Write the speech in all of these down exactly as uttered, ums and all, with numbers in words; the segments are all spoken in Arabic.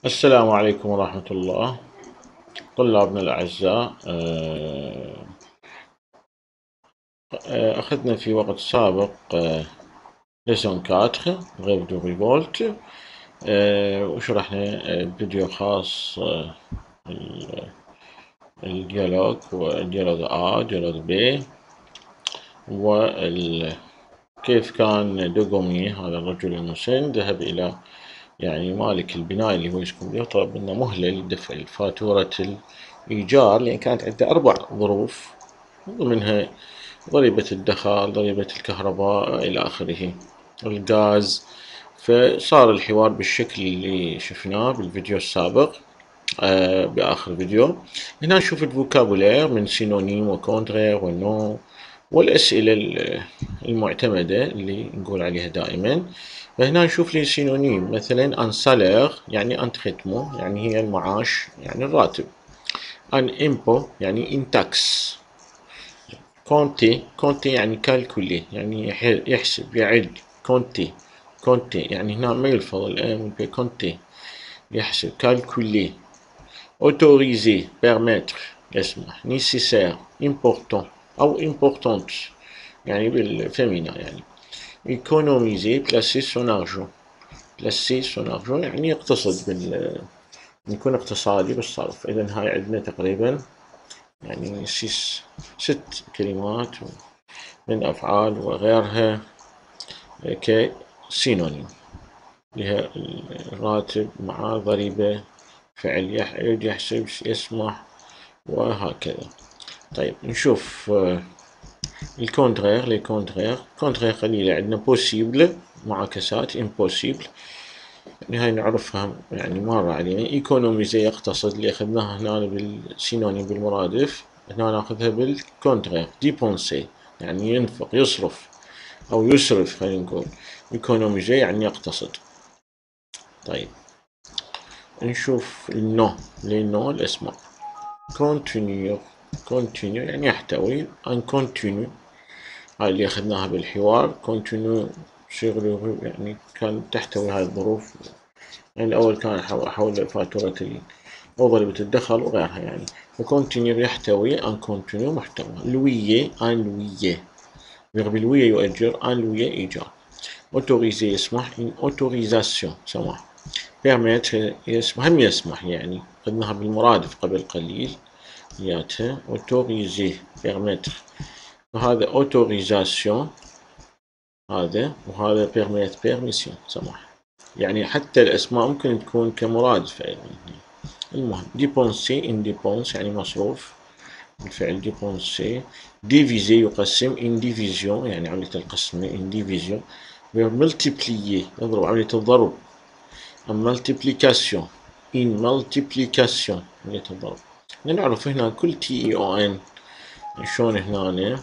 السلام عليكم ورحمة الله. طلابنا الأعزاء، أخذنا في وقت سابق ليسون كاتر ريف دو ريفولت، وشرحنا فيديو خاص الديالوج والديالوج آ ديالوج ب، وكيف كان دوغومي هذا الرجل المسن ذهب إلى يعني مالك البناء اللي هو يسكن به وطلب منه مهلة لدفع فاتورة الإيجار، لأن كانت عنده أربع ظروف ضمنها ضريبة الدخل، ضريبة الكهرباء إلى آخره، الغاز. فصار الحوار بالشكل اللي شفناه بالفيديو السابق. آه بآخر فيديو هنا نشوف الفوكابولير من سينونيم وكونترير ونو والأسئلة المعتمدة اللي نقول عليها دائما. فهنا نشوف لي سينونيم مثلا ان سالير يعني ان تريتمون يعني هي المعاش يعني الراتب، ان امبو يعني ان تاكس، كونتي كونتي يعني كالكولي يعني يحسب يعد، كونتي كونتي يعني هنا ما يلفظ الام والبي، كونتي يحسب، كالكولي، اوتوريزي بيرميتر يسمح، نيسيسير امبورتون او امبورتونت يعني بالفيمينا، يعني ايكونوميزي بلاسي سون ارجون، بلاسي سون ارجون يعني يقتصد بال يكون اقتصادي بالصرف. اذا هاي عندنا تقريبا يعني سيس ست كلمات من افعال وغيرها كسينونيم لها الراتب مع ضريبة، فعل يعد، يحسب، يسمح، وهكذا. طيب نشوف الكونترير. لي كونترير كونترير قليلة عندنا بوسيبل معاكسات، امبوسيبل يعني هاي نعرفها يعني مرة علينا. ايكونوميزي يقتصد اللي اخذناها هنا بالسينونيم بالمرادف، هنا ناخذها بالكونترير. ديبونسي يعني ينفق يصرف او يسرف، خلينا نقول ايكونوميزي يعني يقتصد. طيب نشوف النو. للنو الاسماء كونتينيو، كونتينيو يعني يحتوي، ان كونتينيو هاي اللي اخذناها بالحوار، كونتينيو شغله يعني كان تحتوي هاي الظروف، يعني الأول كان حول فاتورة أو ضريبة الدخل وغيرها يعني. فكونتينيو يحتوي، ان كونتينيو محتوى. لوية ان لوية فيرب لوية يؤجر، ان لوية إيجار. اوتوريزي يسمح، ان اوتوريزاسيون سماح. بيرميتر يسمح، هم يسمح يعني خدناها بالمرادف قبل قليل ياتها اوتوريزي بيرميتر، وهذا اوتوريزاسيون هذا، وهذا بيرميت بيرميسيون سماح. يعني حتى الأسماء ممكن تكون كمرادفة يعني. المهم ديبونسي ان ديبونس يعني مصروف، الفعل ديبونسي. ديفيزي يقسم، ان ديفيزيون يعني عملية القسم، ان ديفيزيون. ملتيبليي يضرب، عملية الضرب. ملتيبليكاسيون، ان ملتيبليكاسيون عملية الضرب. نعرف هنا كل تي اي او ان شلون هنا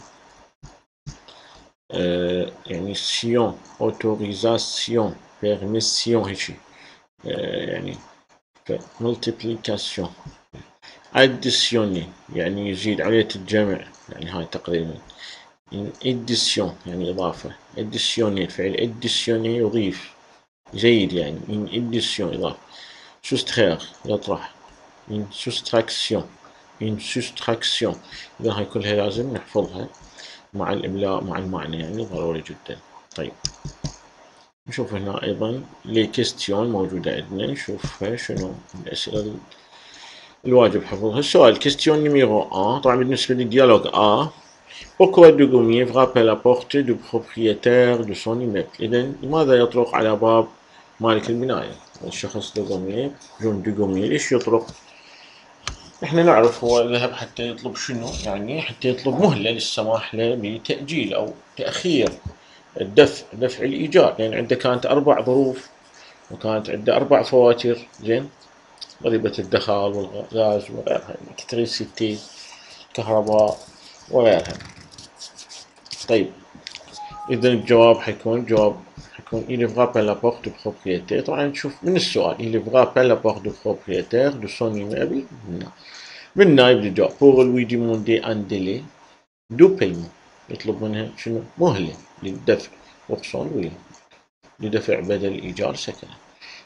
آه يعني سيون، اوتوريزاسيون، بيرميسيون هيجي آه يعني multiplication. additionner يعني يزيد، عملية الجمع يعني هاي تقريبا. addition يعني إضافة، additionner فعل additionner يضيف يزيد يعني. in addition إضافة. soustraire يطرح، in soustraction، in soustraction. إذا هاي كلها لازم نحفظها مع الإملاء مع المعنى يعني ضروري جدا. طيب نشوف هنا أيضا لي كيستيون موجودة عندنا، نشوفها شنو الأسئلة الواجب حفظها. السؤال كيستيون نيميرو واحد طبعا بالنسبة للديالوج A. Pourquoi Dugommier frappe à la porte du propriétaire de son immeuble؟ إذا لماذا يطرق على باب مالك البناية؟ الشخص دوغومية، جون دوغومية ليش يطرق؟ احنا نعرف هو ذهب حتى يطلب شنو؟ يعني حتى يطلب مهلة للسماح له بتأجيل أو تأخير الدفع، دفع الإيجار، لأن عنده كانت أربع ظروف وكانت عنده أربع فواتير، زين، ضريبة الدخل والغاز وغيرها، الكتريسيتي، كهرباء وغيرها. طيب إذا الجواب حيكون جواب حيكون il frappe à la porte du propriétaire. طبعا نشوف من السؤال il frappe à la porte du propriétaire de son immeuble. من نايب الجواب pour lui demander un délai de paiement، يطلب منها شنو؟ مهلة للدفع، وخصوصا لدفع بدل إيجار سكن.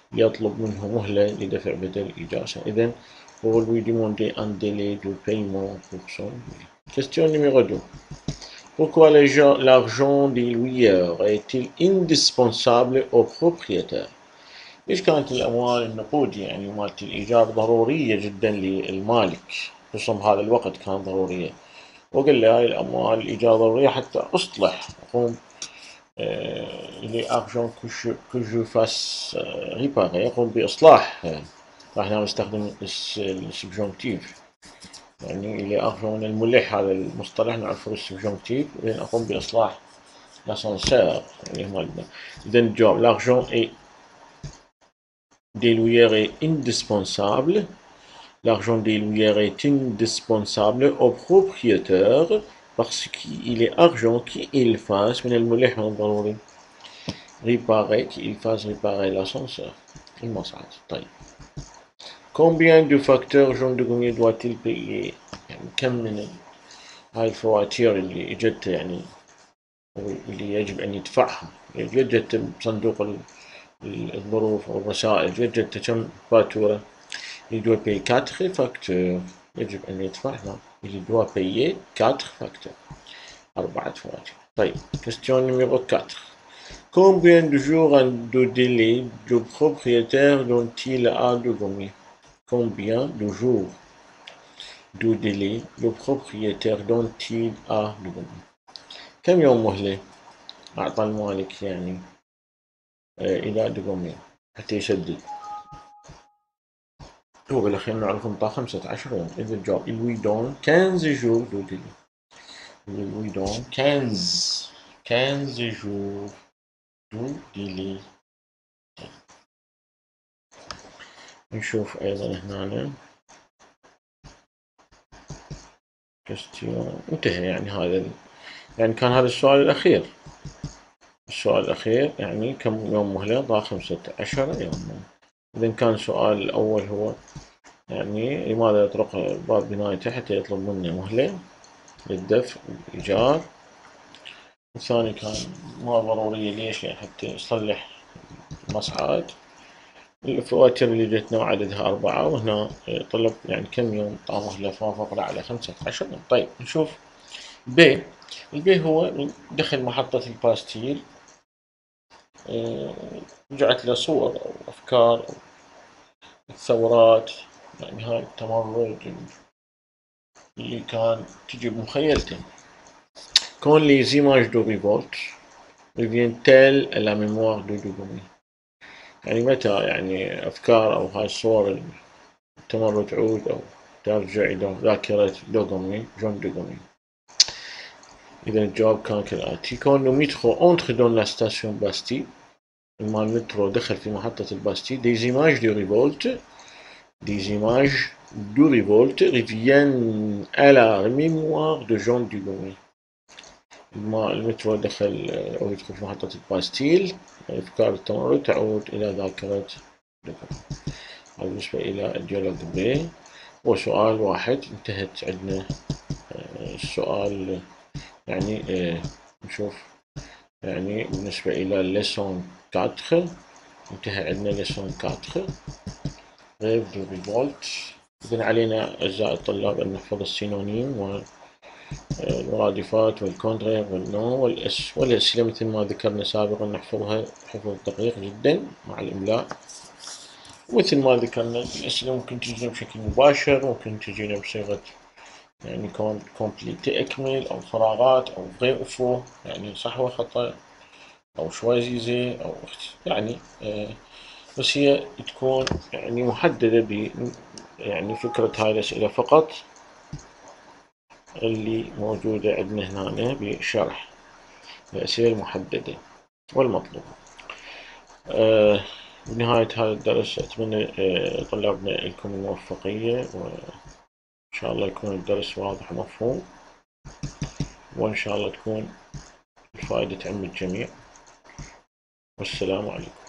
يطلب منه مهلة لدفع بدل الإجازة. إذن pour lui demander un délai de paiement pour son billet. Question numéro deux. Pourquoi l'argent des loueurs est-il indispensable au propriétaire؟ ليش كانت الأموال النقود يعني مالت الإيجار ضرورية جدا للمالك، خصوصا بهذا الوقت كانت ضرورية. وقال لي هاي الأموال الإيجار ضرورية حتى أصلح، أقوم إلي أرجون كوجو فاس ريباري، أقوم بإصلاح. فإحنا نستخدم السبجونكتيف، يعني إلي أرجون الملح، هذا المصطلح نعرفه السبجونكتيف، لأن أقوم بإصلاح l'ascenseur. إذا الجواب l'argent est des loueurs est indispensable. L'argent des loueurs est indispensable au propriétaire parce qu'il est argent qu'il fasse من الملح من الضروري réparer qu'il fasse réparer l'ascenseur المصعد. طيب combien de facteurs Jean de Gommier doit-il payer؟ يعني كم من هاي الفواتير اللي اجتها يعني اللي يجب ان يدفعها، جت بصندوق الظروف او الرسائل، جت كم فاتورة؟ il doit payer quatre facteurs، يجب ان يدفع. il doit payer quatre facteurs، أربعة فواتير. طيب question numéro quatre. Combien de jours de délai le propriétaire dont-il a de gommer؟ Combien de jours de délai le propriétaire dont-il a de gommer؟ كم يوم مهلة أعطى المالك يعني آه إلى دقومي حتى يسدد؟ هو بالأخير نعرف نطاق خمسة عشر يوم. إذا الجواب il lui donne quinze jours de délai. il lui donne quinze quinze jours de délai. نشوف أيضا هنا كاستيون انتهى. يعني هذا يعني كان هذا السؤال الأخير. السؤال الأخير يعني كم يوم مهلة؟ ضاع خمسة عشر يوما. إذا كان السؤال الأول هو يعني لماذا يطرق باب بنايته حتى يطلب منه مهلة للدفع والإيجار. الثاني كان ما ضرورية ليش؟ يعني حتى يصلح المصعد. الفواتير اللي جتنا وعددها أربعة، وهنا طلب يعني كم يوم طال مهلة، فوافقنا على خمسة عشر يوم. طيب نشوف ب. البي هو دخل محطة الباستيل، رجعت له صور أو أفكار أو الثورات، يعني هاي التمرد اللي كان تجي بمخيلته. Quand les images de révolte reviennent-elles à la mémoire de دوغومي؟ يعني متى يعني أفكار أو هاي الصور التمرد تعود أو ترجع إلى ذاكرة دوغومي جون دوغومي؟ إذا الجواب كان كالآتي. Quand le métro entre dans la station Bastille، لما المترو دخل في محطة الباستيل، des images de révolte des images de révolte reviennent à la mémoire de Jean دوغومي. لما المترو دخل أو يدخل في محطة الباستيل، أفكار التمرد تعود إلى ذاكرة دوغومي. هذا بالنسبة إلى الديالوج ب. وسؤال واحد انتهت عندنا السؤال. يعني نشوف يعني بالنسبة إلى leçon quatre انتهى عندنا leçon quatre reves de revolte. إذن علينا أعزائي الطلاب أن نحفظ السينونيم والمرادفات والكونترير والنو والأس والأسئلة مثل ما ذكرنا سابقا نحفظها حفظ دقيق جدا مع الإملاء. ومثل ما ذكرنا الأسئلة ممكن تجينا بشكل مباشر، ممكن تجينا بصيغة يعني كومبليت أكمل أو فراغات أو غير أفو، يعني صح وخطأ أو شوازيزي أو يعني آه بس هي تكون يعني محددة ب يعني فكرة هاي الأسئلة فقط اللي موجودة عندنا هنا بشرح الأسئلة المحددة والمطلوبة. آه بنهاية هذا الدرس أتمنى آه طلابنا لكم الموفقية، وإن شاء الله يكون الدرس واضح ومفهوم، وإن شاء الله تكون الفائدة تعم الجميع. والسلام عليكم.